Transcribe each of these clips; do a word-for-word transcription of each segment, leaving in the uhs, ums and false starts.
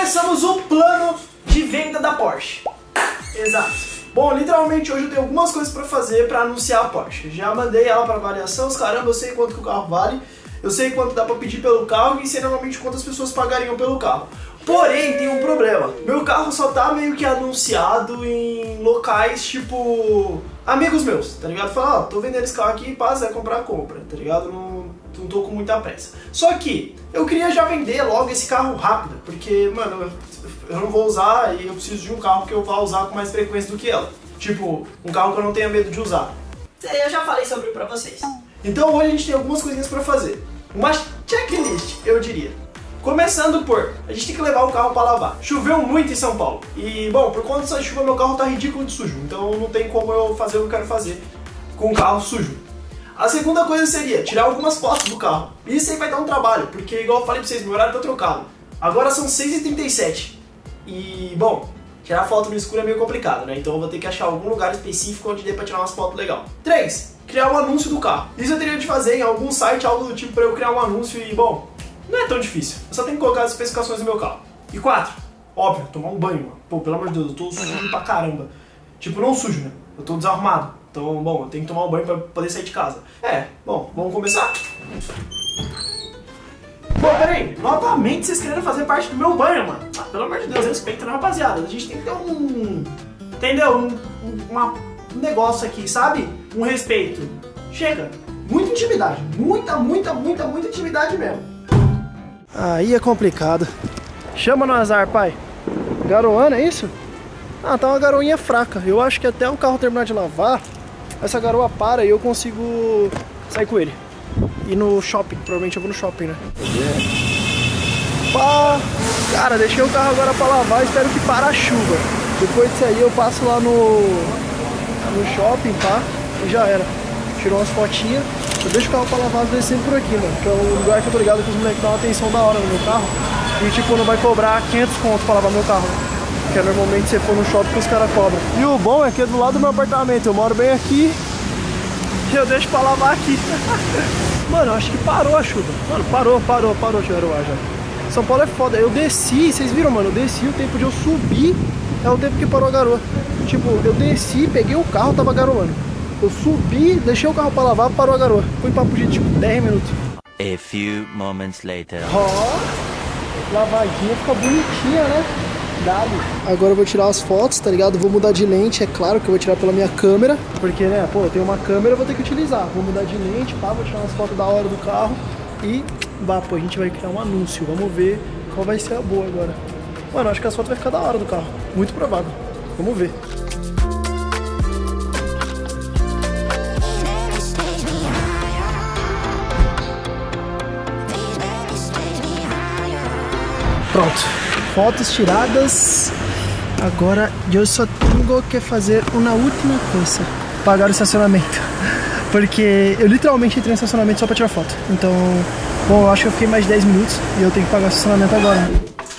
começamos o plano de venda da Porsche. Exato. Bom, literalmente hoje eu tenho algumas coisas pra fazer pra anunciar a Porsche. Já mandei ela pra avaliação, caramba, eu sei quanto que o carro vale, eu sei quanto dá pra pedir pelo carro e sei normalmente quantas pessoas pagariam pelo carro. Porém, tem um problema. Meu carro só tá meio que anunciado em locais tipo... amigos meus, tá ligado? Fala, ó, tô vendendo esse carro aqui, passa, vai comprar, compra, tá ligado? Não, não tô com muita pressa. Só que eu queria já vender logo esse carro rápido, porque, mano, eu, eu não vou usar e eu preciso de um carro que eu vá usar com mais frequência do que ela. Tipo, um carro que eu não tenha medo de usar. Eu já falei sobre pra vocês. Então hoje a gente tem algumas coisinhas pra fazer. Uma checklist, eu diria. Começando por, a gente tem que levar o carro para lavar. Choveu muito em São Paulo. E, bom, por conta dessa chuva, meu carro tá ridículo de sujo. Então não tem como eu fazer o que eu quero fazer com o carro sujo. A segunda coisa seria tirar algumas fotos do carro. Isso aí vai dar um trabalho, porque igual eu falei pra vocês, meu horário tá trocado. Agora são seis e trinta e sete. E, bom, tirar foto no escuro é meio complicado, né? Então eu vou ter que achar algum lugar específico onde dê pra tirar umas fotos legais. três. Criar um anúncio do carro. Isso eu teria de fazer em algum site, algo do tipo, pra eu criar um anúncio e, bom... não é tão difícil, eu só tenho que colocar as especificações do meu carro. E quatro, óbvio, tomar um banho, mano. Pô, pelo amor de Deus, eu tô sujo pra caramba. Tipo, não sujo, né? Eu tô desarrumado. Então, bom, eu tenho que tomar um banho pra poder sair de casa. É, bom, vamos começar? Bom, peraí, novamente vocês querendo fazer parte do meu banho, mano. Ah, pelo amor de Deus, respeita, né, rapaziada? A gente tem que ter um... entendeu? Um, um, uma, um negócio aqui, sabe? Um respeito. Chega. Muita intimidade. Muita, muita, muita, muita intimidade mesmo. Aí é complicado. Chama no azar, pai. Garoana, é isso? Ah, tá uma garoinha fraca. Eu acho que até o carro terminar de lavar, essa garoa para e eu consigo sair com ele. Ir no shopping, provavelmente eu vou no shopping, né? Pá! Cara, deixei o carro agora pra lavar, espero que para a chuva. Depois disso aí eu passo lá no, no shopping, pá, e já era. Tirou umas fotinhas. Eu deixo o carro pra lavar às vezes sempre por aqui, mano. Que é um lugar que eu tô ligado que os moleques dão uma atenção da hora no meu carro. E tipo, não vai cobrar quinhentos conto pra lavar meu carro. Que é normalmente você for no shopping que os caras cobram. E o bom é que é do lado do meu apartamento. Eu moro bem aqui. E eu deixo pra lavar aqui. Mano, eu acho que parou a chuva. Mano, parou, parou, parou de garoar já. São Paulo é foda. Eu desci, vocês viram, mano? Eu desci, o tempo de eu subir é o tempo que parou a garoa. Tipo, eu desci, peguei o carro, tava garoando. Eu subi, deixei o carro pra lavar, parou a garoa. Foi papo de tipo dez minutos. A few moments later. Ó, oh, lavadinha fica bonitinha, né? Dali. Agora eu vou tirar as fotos, tá ligado? Vou mudar de lente, é claro que eu vou tirar pela minha câmera. Porque, né, pô, eu tenho uma câmera, eu vou ter que utilizar. Vou mudar de lente, pá, vou tirar umas fotos da hora do carro. E, bah, pô, a gente vai criar um anúncio. Vamos ver qual vai ser a boa agora. Mano, acho que as fotos vai ficar da hora do carro. Muito provável. Vamos ver. Pronto, fotos tiradas. Agora eu só tenho que fazer uma última coisa: pagar o estacionamento. Porque eu literalmente entrei no estacionamento só pra tirar foto. Então, bom, eu acho que eu fiquei mais de dez minutos e eu tenho que pagar o estacionamento agora.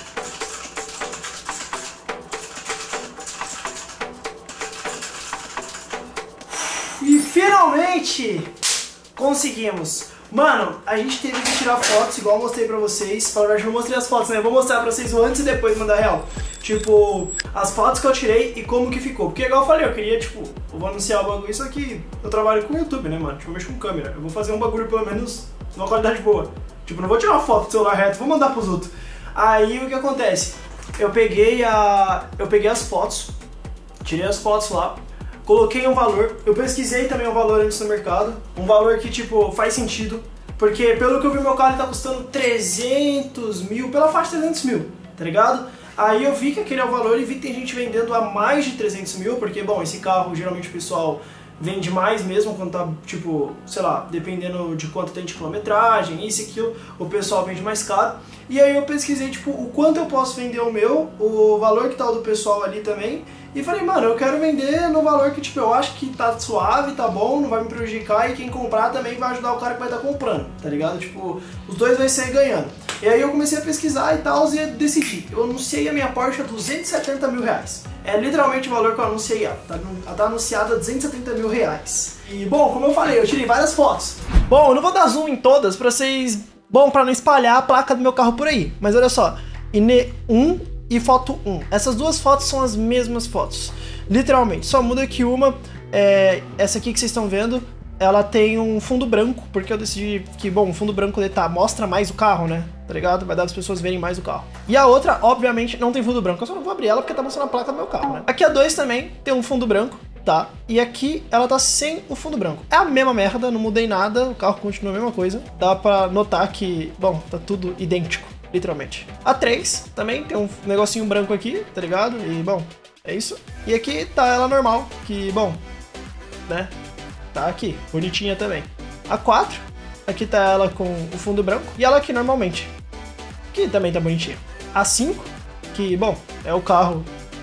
E finalmente conseguimos! Mano, a gente teve que tirar fotos, igual eu mostrei pra vocês. Para verdade, eu não mostrei as fotos, né? Eu vou mostrar pra vocês o antes e depois, mandar real. Tipo, as fotos que eu tirei e como que ficou. Porque igual eu falei, eu queria, tipo, eu vou anunciar o bagulho. Isso aqui, eu trabalho com o YouTube, né, mano? Tipo, eu mexo com câmera. Eu vou fazer um bagulho, pelo menos, de uma qualidade boa. Tipo, não vou tirar uma foto do celular reto, vou mandar pros outros. Aí, o que acontece? Eu peguei a... Eu peguei as fotos, tirei as fotos lá. Coloquei um valor, eu pesquisei também um valor antes no mercado, um valor que, tipo, faz sentido, porque pelo que eu vi meu carro ele tá custando trezentos mil, pela faixa de trezentos mil, tá ligado? Aí eu vi que aquele é o valor e vi que tem gente vendendo a mais de trezentos mil, porque, bom, esse carro geralmente o pessoal vende mais mesmo quando tá, tipo, sei lá, dependendo de quanto tem de quilometragem, isso e aquilo, o pessoal vende mais caro. E aí eu pesquisei, tipo, o quanto eu posso vender o meu, o valor que tá o do pessoal ali também, e falei, mano, eu quero vender no valor que, tipo, eu acho que tá suave, tá bom, não vai me prejudicar, e quem comprar também vai ajudar o cara que vai estar comprando, tá ligado? Tipo, os dois vai sair ganhando. E aí eu comecei a pesquisar e tal, e decidi. Eu anunciei a minha Porsche a duzentos e setenta mil reais. É literalmente o valor que eu anunciei ela. Tá, tá anunciada a duzentos e setenta mil reais. E, bom, como eu falei, eu tirei várias fotos. Bom, eu não vou dar zoom em todas pra vocês... Bom, pra não espalhar a placa do meu carro por aí. Mas olha só. I N E um e foto um. Essas duas fotos são as mesmas fotos, literalmente. Só muda que uma, é, essa aqui que vocês estão vendo, ela tem um fundo branco, porque eu decidi que, bom, o fundo branco dele tá, mostra mais o carro, né? Tá ligado? Vai dar as pessoas verem mais o carro. E a outra, obviamente, não tem fundo branco. Eu só não vou abrir ela porque tá mostrando a placa do meu carro, né? Aqui a dois também tem um fundo branco, tá? E aqui ela tá sem o fundo branco. É a mesma merda, não mudei nada, o carro continua a mesma coisa. Dá pra notar que, bom, tá tudo idêntico, literalmente. A três também tem um negocinho branco aqui, tá ligado? E, bom, é isso. E aqui tá ela normal, que, bom, né? Tá aqui, bonitinha também. A quatro, aqui tá ela com o fundo branco. E ela aqui normalmente, que também tá bonitinha. A cinco, que, bom, é o carro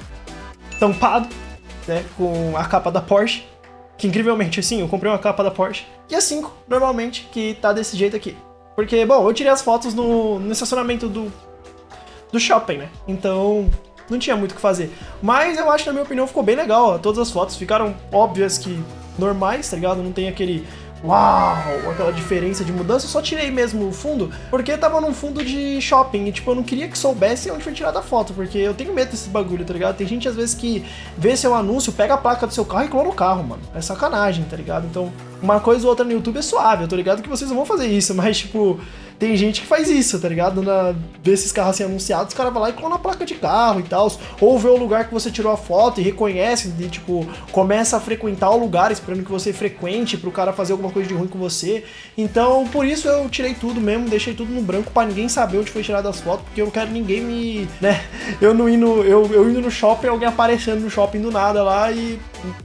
tampado, né, com a capa da Porsche. Que incrivelmente, assim, eu comprei uma capa da Porsche. E a cinco, normalmente, que tá desse jeito aqui. Porque, bom, eu tirei as fotos no, no estacionamento do, do shopping, né? Então, não tinha muito o que fazer. Mas eu acho que, na minha opinião, ficou bem legal. Ó. Todas as fotos ficaram óbvias que normais, tá ligado? Não tem aquele uau, aquela diferença de mudança. Eu só tirei mesmo o fundo, porque tava num fundo de shopping e, tipo, eu não queria que soubesse onde foi tirada a foto, porque eu tenho medo desses bagulho, tá ligado? Tem gente, às vezes, que vê seu anúncio, pega a placa do seu carro e clona o carro, mano. É sacanagem, tá ligado? Então, uma coisa ou outra no YouTube é suave, eu tô ligado que vocês não vão fazer isso, mas, tipo, tem gente que faz isso, tá ligado? Na, desses carros assim anunciados, os caras vão lá e clona a placa de carro e tal, ou vê o lugar que você tirou a foto e reconhece, e, tipo, começa a frequentar o lugar esperando que você frequente pro cara fazer alguma coisa de ruim com você. Então, por isso eu tirei tudo mesmo, deixei tudo no branco pra ninguém saber onde foi tirada as fotos, porque eu não quero ninguém me, né, eu não indo, eu, eu indo no shopping, alguém aparecendo no shopping do nada lá e...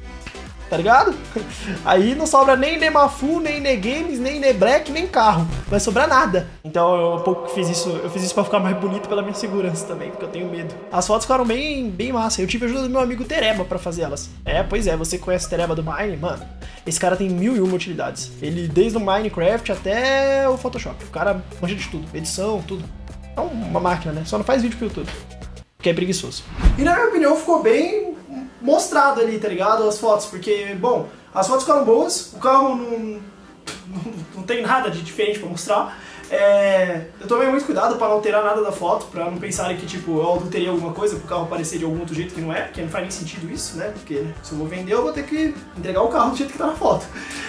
tá ligado? Aí não sobra nem Nemafu, nem Negames, nem Nebrec, nem carro. Não vai sobrar nada. Então eu um pouco fiz isso, eu fiz isso pra ficar mais bonito pela minha segurança também, porque eu tenho medo. As fotos ficaram bem, bem massa. Eu tive a ajuda do meu amigo Tereba pra fazer elas. É, pois é, você conhece o Tereba do Mine? Mano, esse cara tem mil e uma utilidades. Ele, desde o Minecraft até o Photoshop. O cara manja de tudo, edição, tudo. É uma máquina, né? Só não faz vídeo pro YouTube, porque é preguiçoso. E na minha opinião ficou bem mostrado ali, tá ligado? As fotos, porque, bom, as fotos ficaram boas, o carro não, não, não tem nada de diferente pra mostrar. É, eu tomei muito cuidado pra não alterar nada da foto, pra não pensarem que, tipo, eu adulterei alguma coisa pro carro aparecer de algum outro jeito que não é, porque não faz nem sentido isso, né? Porque se eu vou vender, eu vou ter que entregar o carro do jeito que tá na foto.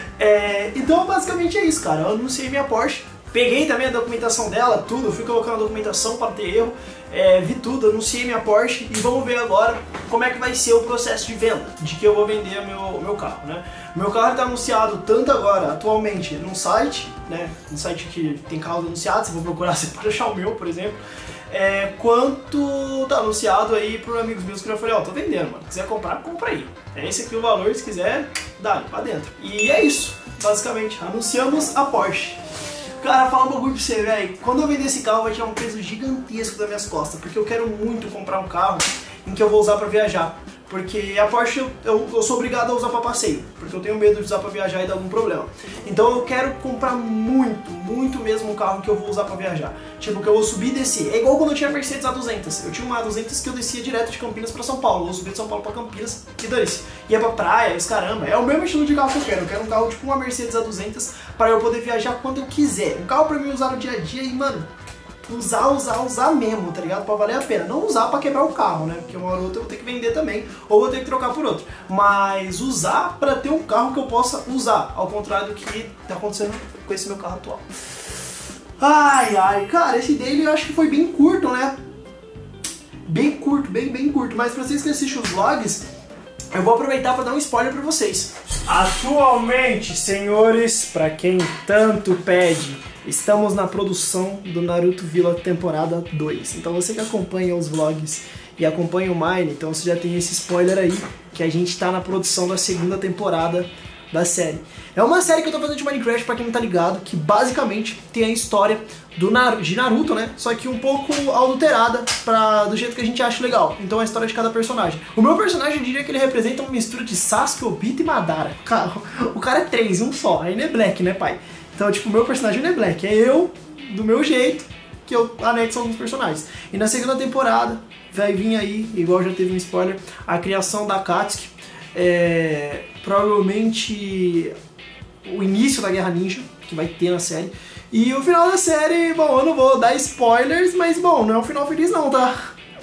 É, então, basicamente é isso, cara. Eu anunciei minha Porsche, peguei também a documentação dela, tudo, fui colocando a documentação para ter erro. É, vi tudo, anunciei minha Porsche e vamos ver agora como é que vai ser o processo de venda, de que eu vou vender meu, meu carro, né? Meu carro está anunciado tanto agora, atualmente, num site, né? Um site que tem carros anunciados, se eu vou procurar, você pode achar o meu, por exemplo. É, quanto tá anunciado aí por amigos meus que eu já falei, ó, oh, tô vendendo, mano, quiser comprar, compra aí. É esse aqui o valor, se quiser, dá pra dentro. E é isso, basicamente, anunciamos a Porsche. Cara, fala um bagulho pra você, velho. Quando eu vender esse carro, vai tirar um peso gigantesco das minhas costas, porque eu quero muito comprar um carro em que eu vou usar pra viajar. Porque a Porsche eu, eu, eu sou obrigado a usar pra passeio, porque eu tenho medo de usar pra viajar e dar algum problema. Então eu quero comprar muito, muito mesmo um carro que eu vou usar pra viajar. Tipo, que eu vou subir e descer. É igual quando eu tinha a Mercedes A duzentos. Eu tinha uma A duzentos que eu descia direto de Campinas pra São Paulo. Eu subia de São Paulo pra Campinas e dane-se. Ia pra praia, os caramba. É o mesmo estilo de carro que eu quero. Eu quero um carro tipo uma Mercedes A duzentos para eu poder viajar quando eu quiser. Um carro pra mim usar no dia a dia e, mano, usar, usar, usar mesmo, tá ligado? Pra valer a pena. Não usar pra quebrar o carro, né? Porque uma hora ou outra eu vou ter que vender também, ou vou ter que trocar por outro. Mas usar pra ter um carro que eu possa usar, ao contrário do que tá acontecendo com esse meu carro atual. Ai, ai, cara, esse daily eu acho que foi bem curto, né? Bem curto, bem, bem curto. Mas pra vocês que assistem os vlogs, eu vou aproveitar pra dar um spoiler pra vocês. Atualmente, senhores, pra quem tanto pede, estamos na produção do Naruto Villa temporada dois. Então você que acompanha os vlogs e acompanha o Mine, então você já tem esse spoiler aí, que a gente tá na produção da segunda temporada da série. É uma série que eu tô fazendo de Minecraft, pra quem não tá ligado, que basicamente tem a história do Naruto, de Naruto, né? Só que um pouco adulterada pra, do jeito que a gente acha legal. Então é a história de cada personagem. O meu personagem, eu diria que ele representa uma mistura de Sasuke, Obito e Madara. Cara, o cara é três, um só. Aí não é Black, né, pai? Então, tipo, o meu personagem não é Black. É eu, do meu jeito, que eu anexo alguns personagens. E na segunda temporada vai vir aí, igual já teve um spoiler, a criação da Akatsuki. É, provavelmente o início da Guerra Ninja, que vai ter na série. E o final da série, bom, eu não vou dar spoilers, mas bom, não é um final feliz não, tá?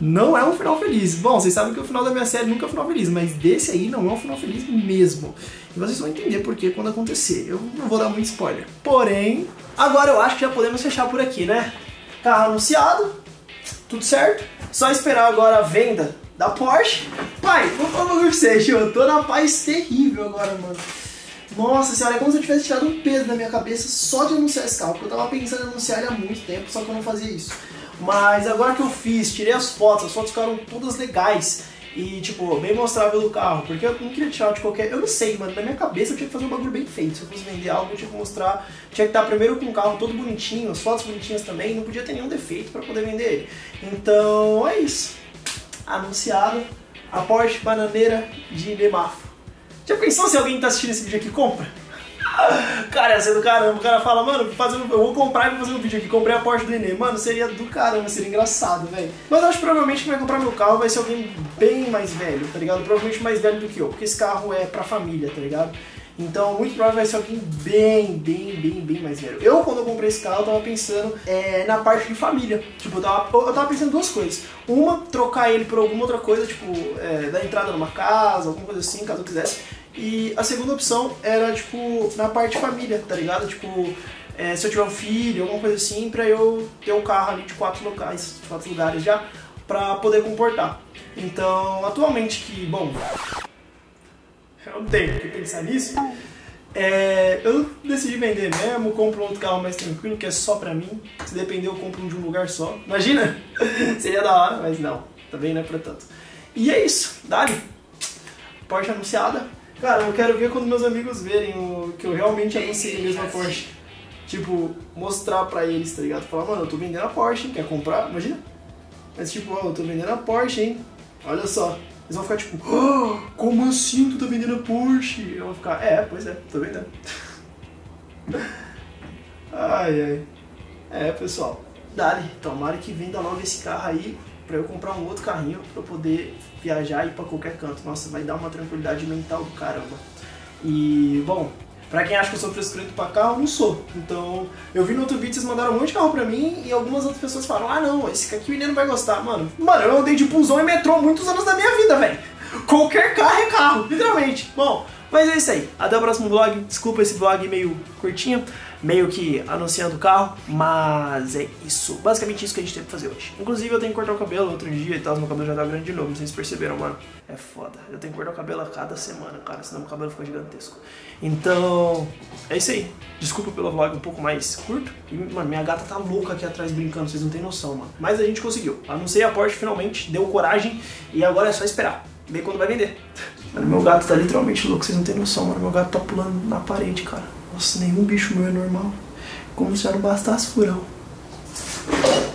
não é um final feliz. Bom, vocês sabem que o final da minha série nunca é um final feliz, mas desse aí não é um final feliz mesmo. E vocês vão entender por que quando acontecer. Eu não vou dar muito spoiler. Porém, agora eu acho que já podemos fechar por aqui, né? Carro anunciado, tudo certo. Só esperar agora a venda da Porsche. Pai, vou falar pra vocês, eu tô na paz terrível agora, mano. Nossa senhora, é como se eu tivesse tirado um peso da minha cabeça só de anunciar esse carro, porque eu tava pensando em anunciar ele há muito tempo, só que eu não fazia isso. Mas agora que eu fiz, tirei as fotos, as fotos ficaram todas legais e, tipo, bem mostrável do carro, porque eu não queria tirar de qualquer... Eu não sei, mano, na minha cabeça eu tinha que fazer um bagulho bem feito. Se eu fosse vender algo, eu tinha que mostrar... Tinha que estar primeiro com o carro todo bonitinho, as fotos bonitinhas também, não podia ter nenhum defeito pra poder vender ele. Então, é isso. Anunciado a Porsche Bananeira de Lemafro. Já pensou se alguém tá assistindo esse vídeo aqui compra? Cara, ia ser do caramba. O cara fala, mano, fazendo, eu vou comprar e vou fazer um vídeo aqui. Comprei a Porsche do Nenê. Mano, seria do caramba, seria engraçado, velho. Mas eu acho que provavelmente quem vai comprar meu carro vai ser alguém bem mais velho, tá ligado? Provavelmente mais velho do que eu, porque esse carro é pra família, tá ligado? Então, muito provável vai ser alguém bem, bem, bem, bem mais velho. Eu, quando eu comprei esse carro, eu tava pensando é, na parte de família. Tipo, eu tava, eu tava pensando em duas coisas. Uma, trocar ele por alguma outra coisa, tipo, é, dar entrada numa casa, alguma coisa assim, caso eu quisesse. E a segunda opção era, tipo, na parte de família, tá ligado? Tipo, é, se eu tiver um filho, alguma coisa assim, pra eu ter um carro ali de quatro locais, de quatro lugares já, pra poder comportar. Então, atualmente que, bom... eu não tenho que pensar nisso. É, eu decidi vender mesmo, compro outro carro mais tranquilo, que é só pra mim. Se depender, eu compro um de um lugar só. Imagina? Seria da hora, mas não. Também não é pra tanto. E é isso. Dali. Porsche anunciada. Cara, eu quero ver quando meus amigos verem o, que eu realmente anunciei mesmo a Porsche. Tipo, mostrar pra eles, tá ligado? Falar, mano, eu tô vendendo a Porsche, hein? Quer comprar? Imagina? Mas tipo, ó, eu tô vendendo a Porsche, hein? Olha só. Eles vão ficar tipo, oh, como assim tu tá vendendo a Porsche? Eu vou ficar, é, pois é, tô vendendo. Ai, ai. É, pessoal. Dali, tomara que venda logo esse carro aí pra eu comprar um outro carrinho pra eu poder viajar e ir pra qualquer canto. Nossa, vai dar uma tranquilidade mental do caramba. E, bom, pra quem acha que eu sou frescurento pra carro, eu não sou. Então, eu vi no outro vídeo, vocês mandaram um monte de carro pra mim e algumas outras pessoas falaram, ah não, esse aqui o menino vai gostar. Mano, mano, eu andei de busão e metrô muitos anos da minha vida, velho. Qualquer carro é carro, literalmente. Bom, mas é isso aí. Até o próximo vlog. Desculpa esse vlog meio curtinho, meio que anunciando o carro, mas é isso. Basicamente isso que a gente teve que fazer hoje. Inclusive eu tenho que cortar o cabelo outro dia e tal, meu cabelo já tá grande de novo, vocês perceberam, mano. É foda. Eu tenho que cortar o cabelo a cada semana, cara, senão meu cabelo fica gigantesco. Então, é isso aí. Desculpa pelo vlog um pouco mais curto. E, mano, minha gata tá louca aqui atrás brincando, vocês não tem noção, mano. Mas a gente conseguiu. Anunciei a Porsche finalmente, deu coragem e agora é só esperar. Ver quando vai vender. Mano, meu gato tá literalmente louco, vocês não tem noção, mano. Meu gato tá pulando na parede, cara. Nossa, nenhum bicho meu é normal. Como se já não bastasse furão.